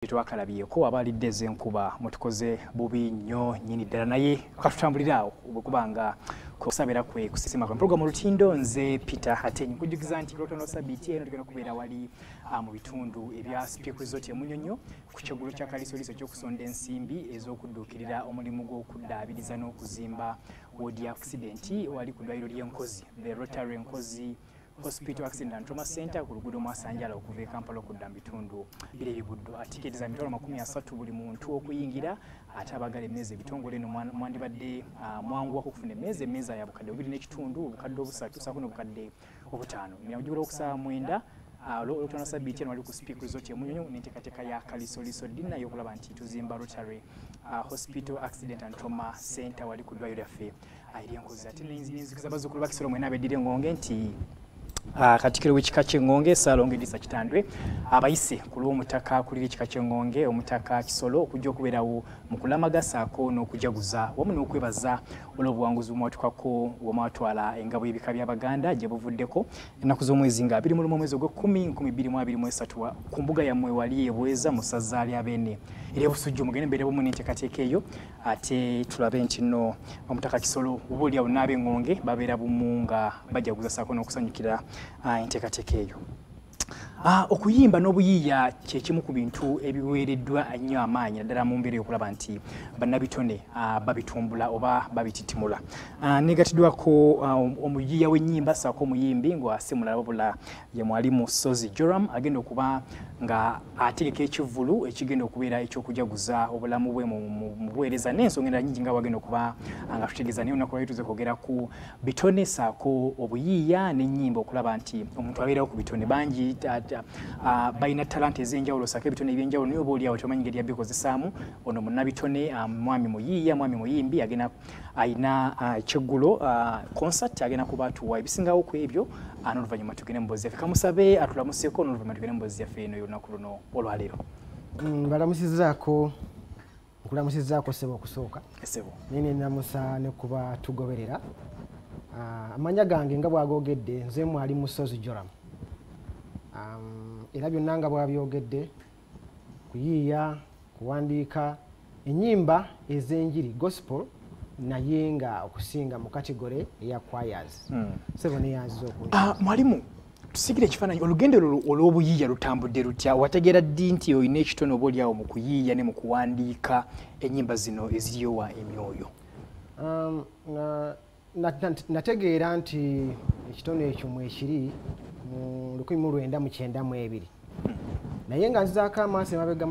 twakalabyeko abalidde ez'enkuba mutukoze bubi nnyo nnyini ddala naye katutambulira awo bwekubanga kusabira kwe kusisima kwa programu lutindo nze Peter Hatenyi kujugiza nti Lotono Sabiti eno tugenda kubeera wali mu bitundu ebya Speaker Resort Munyonyo ku kyegulo kya kalisoliso ky'okusonda ensimbi ez'okudduukirira omulimu gw'okuddaabiriza n'okuzimba wodi accident wali ku ddwaliro ly'enkozi the Rotary Enkozi Hospital Accident and Trauma Center ku luguudo Mwasanjala okuva e Kampala okudda mu bitundu bire ebiguddo atiketi za mitwalo 30 buli muntu okuyingira ate abagala emmeeza ebitongole eno mwandibadde mwangu okufuna emmeeza ya bukadde 2 n'ekitundu obukadde obusatu saako n'obukadde obutaano nyawujjula okusaba mwenda Lotono Sabiti wali ku Speaker Resort Munyonyo n'enteekateeka ya kalisoliso dina y'okulaba nti tuzimba Rotary Hospital Accident and Trauma Center wali ku ddwaliro lyaffe eryenkozi ate n'enzikiza bazzukulu ba Kisolo mwena abeddire ngonge nti Katikiro w'ekika ky'engonge Ssalonge Disa Kitandwe abayise ku lw'omutaka kuli ekika ky'engonge omutaka Kisolo okujja okubeerawo mu kulamaga saako n'okujaguza wamu n'okwebaza olw'obuwanguzi bw'omwatukako bw'omwatwala engabo y'ebika by'Abaganda gye buvuddeko ennaku z'omwezi nga 21 omwezi ogw'Ekkumi 2023 ku mbuga yammwe wali ebweza mu ssaza lya Beene ery'Obusujju mugende mbeere bumu n'enteekateeka eyo ate tulabe nti nno omutaka Kisolo oboolyawo n'ab'engonge babeera bumu nga bajaguza saako n'okusanyukira enteekateeka eyo. Okuyimba n'obuyiiya kye kimu ku bintu ebiweereddwa nnyo amaanyi naddala mu mbeera y'okulaba nti bannabitone babitumbula oba babititimula. Negatiddwako omuyiiya w'ennyimba ssaako omuyimbi ng'ase mulala wabula ye mwalimu Ssozi Joram agenda okuba nga ategeka ekivvulu ekigenda okubeera ekyokujaguza obulamu bwe mu buweereza n'ensonga endala nnyingi nga wagenda okuba nga tutegeeza naye olunaku lwali tuze kwogera ku bitone ssaako obuyiiya n'ennyimba okulaba nti omuntu abeerawo ku bitone bangi balina talanta ez'enjawulo ssaako ebitone ebyenjawulo naye obaolyawo tomanyi ngeri yabikozesaamu ono munnabitone mwami muyiiya mwami muyimbi ayina ekyeggulo concert agenda kuba atuwa ebisingawo ku ebyo n'oluvannyuma tugende mu mboozi yaffe kamusabe atulamuseeko n'oluvannyuma tugende mu mboozi yaffe eno y'olunaku luno olwaleero. Balamusizaako nkulamusizaako ssebo okusooka essebo nene namusa ne kuba tugoberera amanya gange nga bw'agoogedde nze mwalimu Ssozi Joram era byonna nga bw'abyogedde kuyiiya kuwandiika ennyimba ez'enjiri gospel naye nga okusinga mu kategore eya choirs ssebo neyanziza mwalimu tusigire ekifaananyi olugendo olw'obuyiiya lutambudde lutya wategeera ddi nti olina ekitono oba oliawo mu kuyiiya ne mu kuwandiika ennyimba zino eziryowa emyoyo? Nategeera nti ekitono ekyo mwekiri mu 1992 naye nga nzizaako amaaso emabega mu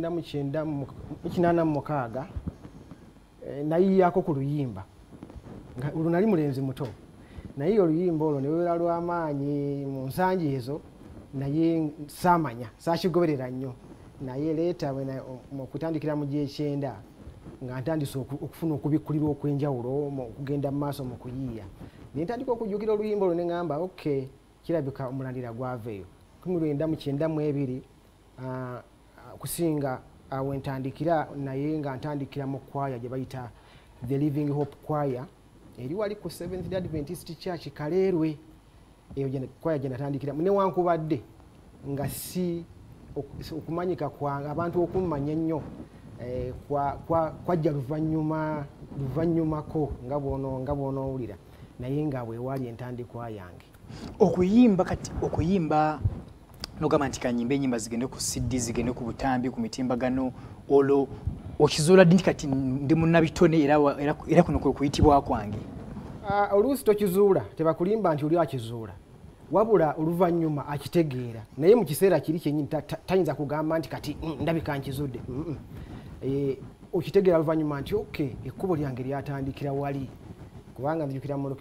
1986 nayiyaako ku luyimba nga olwo nali mulenzi muto naye oluyimba olwo ne lubeera lw'amaanyi mu nsangi ezo naye saamanya saakigoberera nnyo naye leeta mu kutandikira mu gy'ekyenda nga ntandise okufuna okubikkulirwa okw'enjawulo okugenda mu maaso mu kuyiiya naye ntandika okujjukira oluyimba olwo ne ŋŋamba okay kirabika omulandira gwaveeyo 1992 kusinga awo ntandikira naye nga ntandikira mu kwaya gye bayita the Living Hope Choir eri wali ku Seventh Adventist Church Kaleerwe eyo kwaya gye natandikira newankubadde nga si okumanyika kwange abantu okummanya ennyo kwajja luvannyumako nga bw'onoowulira naye nga bwe wali entandikwa yange. Okuyimba nogamba nti kanyimba ennyimba zigende ku CD zigende ku butambi ku mitimbagano olwo okizuula ddi kati ndi munnabitone era kuno kwe kuyitibwa kwange? Oluusi tokizuula tebakulimba nti oli akizuula wabula oluvannyuma akitegeera naye mu kiseera kiri kyennyini tayinza kugamba nti kati ndabika nkizudde okitegeera oluvannyuma nti okay ekkubo lyange lyatandikira wali kubanga nzijukira mu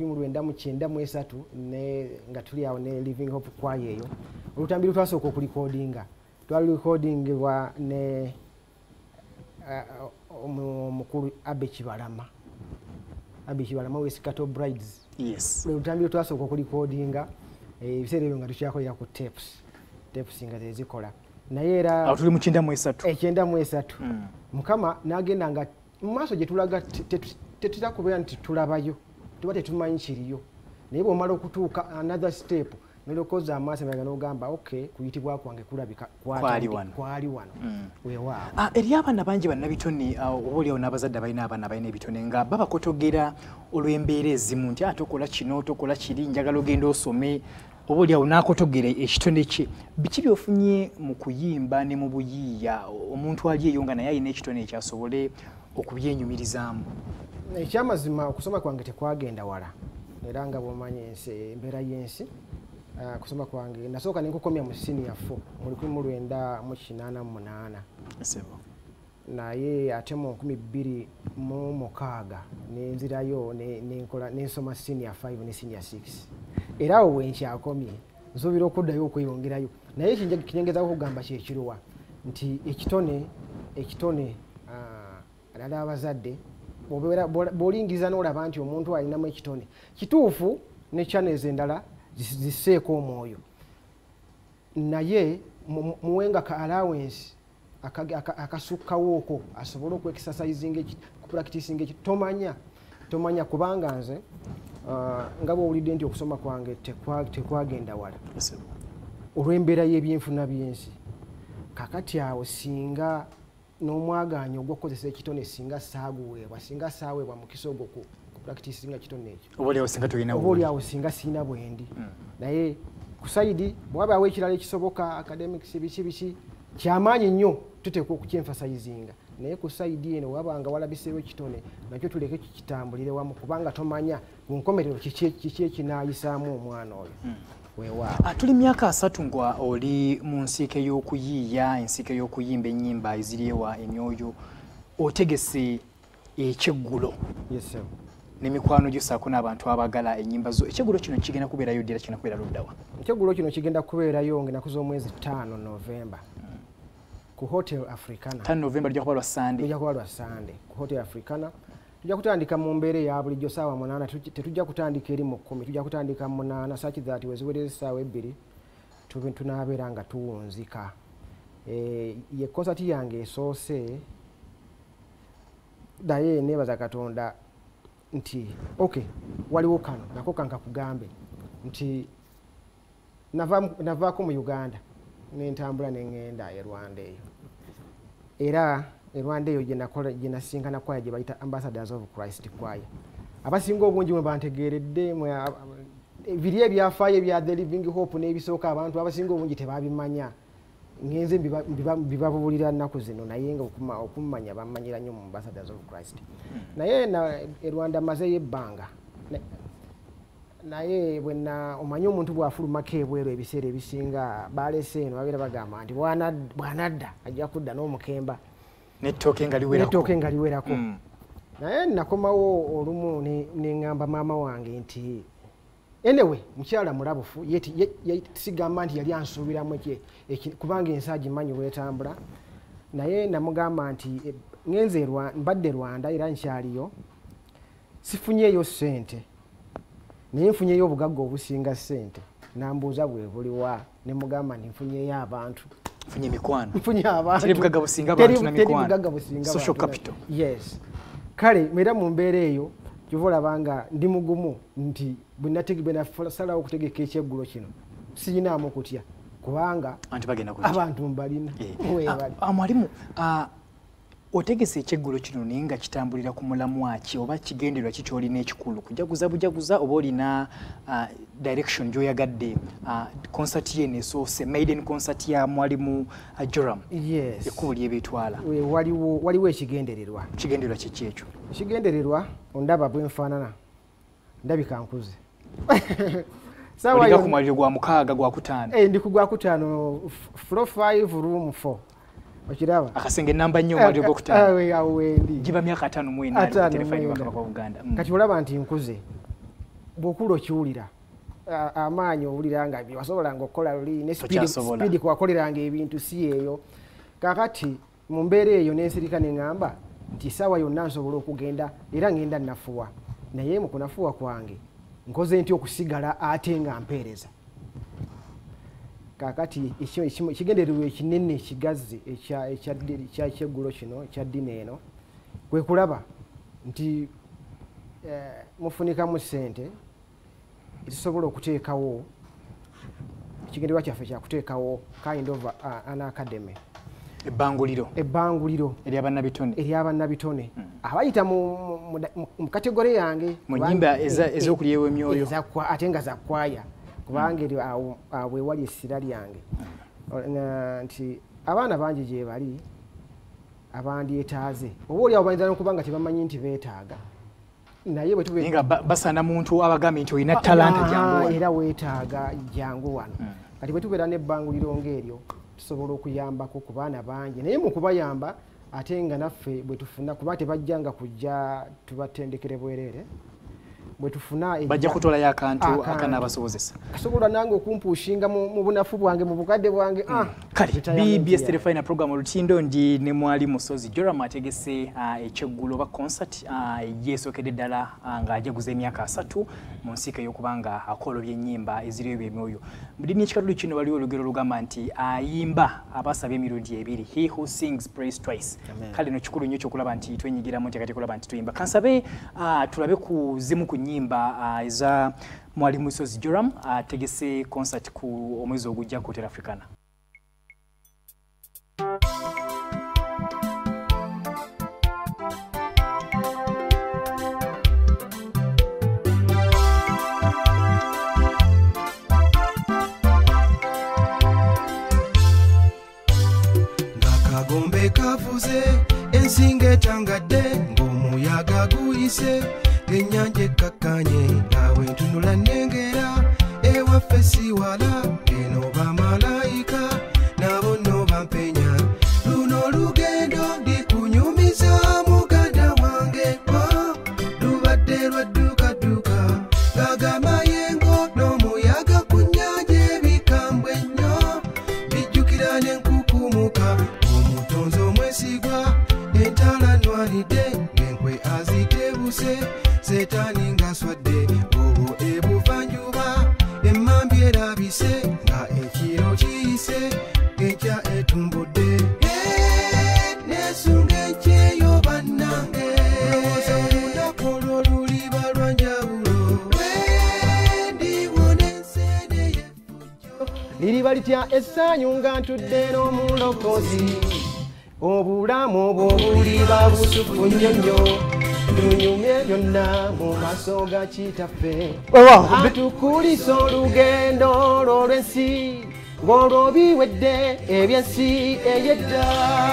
1993 nga tuli awo ne Living Hope Choir eyo olutambi lutwasooka okulikodinga twali likodingibwa ne omukulu Ageesigika Weskato Brides. Yes. Olutambi lutwasooka okulikodinga ebiseera ebyo nga tukyakolera ku tapes nga zezikola naye era awo tuli mu 93 mukama n'agenda nga mu maaso gye tulaga tetutakubeera nti tulabayo tuba tetumanyi kiriyo naye bw'omala okutuuka another step nolokoza amaaso emabega n'ogamba okay kuyitibwa kwange kulabika kwali wano weewaawo. Eri abaana bangi bannabitone obaoliawo n'abazadde balina abaana balina ebitone nga babakotogera olw'embeera ezimu nti tokola kino tokola kiri njagala ogenda osome obaoliawo n'akotogera ekitone kye. Biki byofunye mu kuyimba ne mu buyiiya omuntu ali eyo nga naye alina ekitone ekyasobole okubyenyumirizaamu? Ekyamazima okusoma kwange tekwagenda wala era nga bw'omanyi embeera y'ensi kusoma kwange nasooka nenkukomya mu senior 4 mu 1988 naye ate mu 2006 nenzirayo nensoma senior 5 ne senior 6 era awo wenkyakomye nsuubira okuddayo okweyongerayo naye kinyengeza okugamba kyekiruwa nti ekitone alala abazadde bw'olingiriza n'olaba nti omuntu alinamu ekitone kituufu ne channels endala ziseeko omwoyo naye muwenga ka allowance akasukkawooko asobole okwekisasayizinga kupulakitisinga eki tomanya kubanga nze nga bw'owulidde nti okusoma kwange tekwagenda wala olw'embeera y'ebyenfuna by'ensi kakati awo singa n'omwagaanya ogw'okukozesa ekitone singa saaweebwa mukisa ogwo kupulakitisinga kitone ekyo obaoliawo singa siina bwendi naye ku saidi bwabaawo ekirala ekisoboka academics biki kyamaanyi nnyo tuteekwa okukyenfasayizinga naye ku saidi eno wabanga walabiseewo ekitone nakyo tuleke kikitambulire wamu kubanga tomanya ku nkomerero kiki ekinaayisaamu omwana oyo weewaawo. Tuli myaka 3 ngwa oli mu nsiike y'okuyiiya ensiike y'okuyimba ennyimba eziryewa emyoyo otegese ekyeggulo n'emikwano gyosaako n'abantu abagala ennyimba zo. Ekyeggulo kino kigenda kubeerayo ddira kigenda kubeera luddawa? Ekyeggulo kino kigenda kubeerayo ng'ennaku z'omwezi 5 Novemba ku Hotel Africana. 5 Novemba lijja kuba lwa Sunday. Lijja kuba lwa Sunday ku Hotel Africana. Tujja kutandika mu mbeera eya bulijjo ssaawa 8 tetujja kutandika eri mu 10 tujja kutandika mu 8 such that weziwedde essaawa 2 tunaabeera nga tuwunzika. Ye konsati yange esoose naye neebaza Katonda nti okay waliwo kano nako kankakugambe nti navaako mu Uganda nentambula neŋŋenda e Rwanda eyo era e Rwanda eyo gye nasingana kwaya gye bayita Ambassadors of Christ kwaya abasinga obungi mwe bantegeeredde biri ebyafaayo ebya The Living Hope n'ebisooka abantu abasinga obungi tebabimanya ngenze bibabuulira nnaku zino naye nga okumanya bammanyira nnyo mu Ambassadors of Christ naye e Rwanda mazeyo ebbanga naye bwenna omanyi omuntu bw'afulumako ebweru ebiseera ebisinga balese eno babeera bagamba nti bwanadda ajja kudda n'omukemba n'ettooke nga liwerako naye nakomawo olumu neŋŋamba maama wange nti anyway mukyala mulabufu sigamba nti yali ansuubiramu kubanga ensi agimanyi weetambula naye namugamba nti mbadde Rwanda era nkyaliyo sifunyeeyo ssente naye nfunyeeyo obugagga obusinga ssente nambuuza bwe buliwa ne mugamba nti nfunyeeyo abantu nfunye emikwano nfunye abantu teri bugagga businga abantu na mikwano social capital yes kale era mu mbeera eyo kyova olabanga ndi mugumu nti bwe nasalawo okutegeka ekyeggulo kino siyinaamu kutya kubanga abantu mbalina mwalimu otegese ekyeggulo kino naye nga kitambulira ku mulamwa ki oba kigendererwa ki kyolina ekikulu kujaguza bujaguza oba olina direction gy'oyagadde concert ye nesoose maiden concert ya mwalimu Joram ekkubo ly'ebeetwala waliwo ekigendererwa kiki ekyo ekigendererwa ondaba bwenfaanana ndabika nkuze oliga ku mwaliro gwa 6 gwa 5 ndi ku gwa 5 floor 5 room 4 okiraba akasenge namba nnyo mwaliro gwa 5 awendi giba myaka 5 mu ena Terefayina kwa Uganda kati olaba nti nkuze bw'okula okiwulira amaanyi owulira nga wasobolanga okukola luli ne speed kwakoleranga ebintu si eyo kakati mu mbeera eyo n'ensirika neŋŋamba nti essaawa yonna nsobola okugenda era ngenda nafuwa naye mu kunafuwa kwange nkoze nti okusigala ate nga mpeereza kakati ekigendererwa ekinene ekigazi ekyeggulo kino ekya ddini eno kwe kulaba nti mufunikamu ssente ezisobola okuteekawo ekigendererwa kyaffe kyakuteekawo kind of an academy ebbanguliro ery'abannabitone abayita mu kategore yange mu nnyimba ez'okulyewa emyoyo ate nga zakwaya kubanga awo ewali essira lyange nti abaana bangi gye bali abandyetaaze oba oliawo bayinza n'okuba nga tebamanyi nti beetaaga naye nga basaana muntu abagambye nti olina talanta jangu era weetaaga jangu wano kati bwe tubeera n'ebbanguliro ng'eryo tusobola okuyambako ku baana bangi naye mu kubayamba ate nga naffe bwe tufuna kuba tebajjanga kujja tubatendekere bwereere bwe tufuna bajja kutolayo akantu akanaabasobozesa kasobola nange okumpushinga mu bunafu bwange mu bukadde bwange kale BBS Terefayina program olutindo ndi ne mwalimu Ssozi Joram ategese ekyeggulo ba concert yeesookedde ddala ng'ajaguza emyaka 3 mu nsika y'okubanga akola by'ennyimba eziriyo by'emyoyo mu ekikatuli kino waliwo olugero lugamba nti ayimba abasabye emirundi ebiri he who sings prays twice kale no kikulu nnyo ekyokulaba nti twenyigiramu nti kulaba nti tuyimba kansabe tulabe ku zimu ku nyimba eza mwalimu Ssozi Joram ategese concert ku omwezi ogujja ku Terefayina. Ngakagombe kavuze ensinga etangadde ng'omuyaga guyise ennyanja ekkakanye nawe ntunula nnengera ewaffe si wala eno bamalayika nabo nno bampenya luno olugendo ndikunyumiza muganda wange lubadde lwadduukadduuka gagamayengo n'omuyaga ku nnyanja ebikambwe ennyo bijjukira n'enkukumuka omutonzi omwesigwa entala nnwalidde ng'enkwe azitebuse Setani nga swadde obo ebuvanjuba emmambi erabise nga ekiro kiyise enkya etumbudde nesunga enkyeyo bannange lowooza olunaku olwo luliba lwa njawulo wendiwona ensene yeffujjo liriba litya essanyu nga ntudde n'omulokozi obulamu obwo buliba busufu nnyo lunyumye byonna mu maaso ga kitaffe atukulisa olugendo olw'ensi ng'olwo biwedde eby'ensi ey'edda.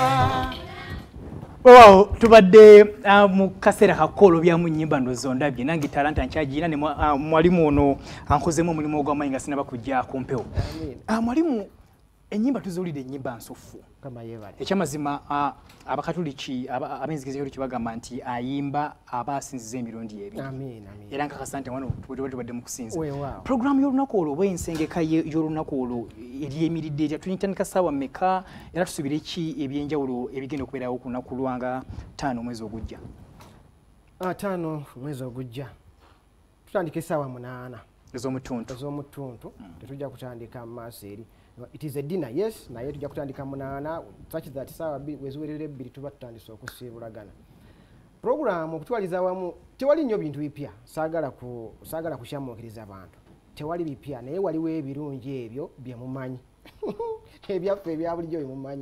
Tubadde mu kaseera kakolo bya mu nnyimba ndozo ndabye nange talanta nkyagina ne mwalimu ono ankozemu omulimu ogw'amaanyi nga sinaba kujja kumpewo. Mwalimu ennyimba tuzuulidde ennyimba nsufu ekyamazima abakatuliki ab'enzikiriza kibagamba nti ayimba aba asinziza emirundi ebiri era nkakasa nti wano tubadde mu kusinza puroguramu y'olunaku olwo oba ensengeka y'olunaku olwo eryemiridde etya tuyitandika ssaawa mmeka era tusubire ki ebyenjawulo ebigenda okubeerawo ku lunaku lwanga 5 omwezi ogujja 5 omwezi ogujja tutandika essaawa 8 ez'omutuntu tetujja kutandika mu maaso eri. It is a dinner, yes, naye tujja kutandika 8 such that saawa weziwerere 2 tuba tutandise okusiibulagana. Program okutwaliza wamu tewali nnyo bintu bipya saagala kushamuukiriza abantu tewali bipya naye waliwo ebirungi ebyo bye mumanyi ebyaffe ebya bulijjo bye mumanyi.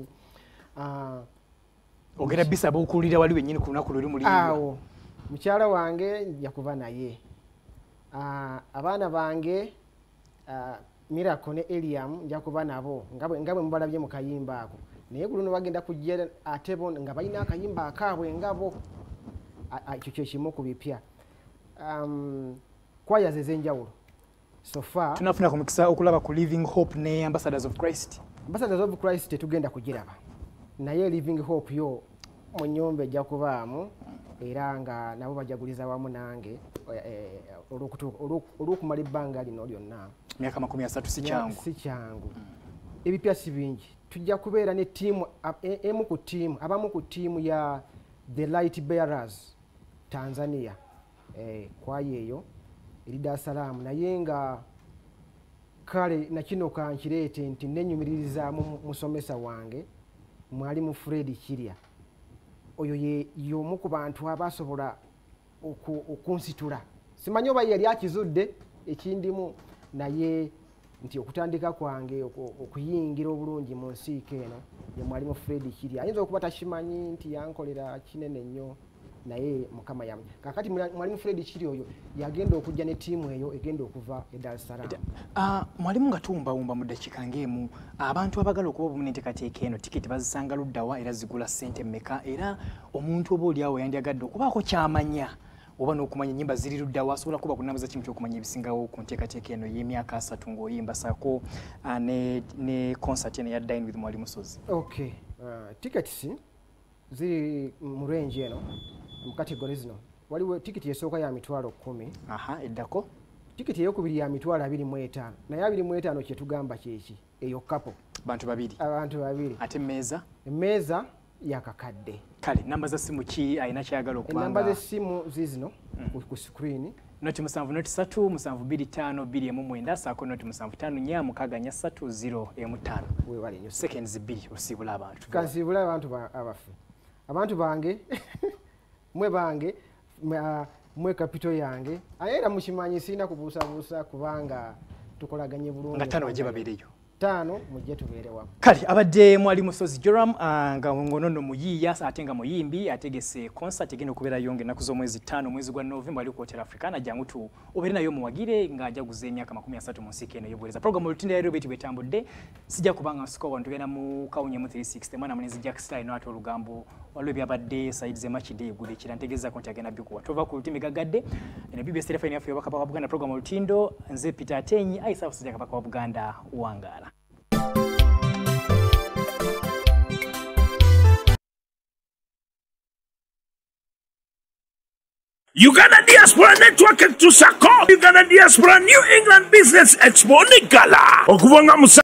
Ogera bisaba okuwulira waliwo ennyini ku lunaku luli mulimu awo mukyala wange nja kuba naye abaana bange Miracle ne Eliam nja kuba nabo nga bwe mubalabye mu kayimba ako naye ku luno bagenda kujja ate bo nga balina akayimba akaabwe ngabo ekyo kyekimu ku bipya. Kwaya z'enjawulo so far tunafuna ku mukisa okulaba ku Living Hope ne Ambassadors of Christ. Ambassadors of Christ tetugenda kugiraba naye Living Hope yo mu nnyumba ejja kubaamu era nga nabo bajaguliza wamu nange olw'okumala ebbanga lino lyonna myaka 30 si kyangu. Ebipya si bingi tujja kubeera ne tiimu abamu ku tiimu ya The Light Bearers Tanzania kwaya eyo eri Dar es Salaam naye nga kale nakino kankireete nti nenyumirizaamu musomesa wange mwalimu Fred Kirya oyo y'omu ku bantu abasobola okunsitula simanyi oba yali akizudde ekindimu naye nti okutandika kwange okuyingira obulungi mu nsiika eno ye mwalimu Fred Kiri ayinza okuba takimanyi nti yankolera kinene nnyo naye mukama yamu kakati mwalimu Fred Kiri oyo yagenda okujja ne tiimu eyo egenda okuva e Dar es Salaam. Mwalimu nga tuwumbawumba mu ddakiika ng'emu abantu abagala okuba obumu n'enteekateeka eno tiketi bazisanga luddawa era zigula ssente mmeka era omuntu oba oli awo yandyagadde okubaako kyamanya oba n'okumanya ennyimba ziri luddawa asobola kuba kunamuza kimu ky'okumanya ebisingawo ku nteekateeka eno y'emyaka 3 ng'oyimba saako ne concert eno ya Dine with Mwalimu Ssozi. Okay, tickets ziri mu range eno mu category zino waliwo tiketi esooka ya mitwalo 10. Eddako tiketi eyokubiri ya mitwalo 25 naye 25 kye tugamba kyeki eyo couple abantu babiri ate emmeeza yakakadde. Kale namba za simu ki ayina kyayagala okubanga namba z'essimu zizino ku screen noti 7732521 saako noti 75464305 weewale nnyo seconds 2 osiibula abantu kansiibula abantu bange mwe kapito yange era mukimanyi sirina kubuusabuusa kubanga tukolaganye bulungi nga 5 bajje babeereyo 5 mujje tubeere wamu. Kale abadde Mwalimu Ssozi Joram nga ngonono muyiiya ate nga muyimbi ategese concert egenda okubeerayo ng'ennaku z'omwezi 5 mwezi gwa November ali ku Hotel Africana jangu tu obeere nayo muwagire ng'ajaguza emyaka 30 mu nsiika eno y'obuweereza. Programu olutindo ya Robert bwetambudde sijja kubanga nsiko wano tugenda mu kawunye mu 360 mwana munezi Jack Style n'ate olugambo waliwo byabadde Saidi Zemachide eggulo ekira ntegeeza nti agenda bikuwa tova ku lutimi gagadde eno BBS Terefayina yaffe Kabaka wa Buganda programu olutindo nze Peter Atenyi ayisa Ssozi Kabaka wa Buganda Wangala. Uganda Diaspora Network to Sako Uganda Diaspora New England Business Expo Nikala okubonga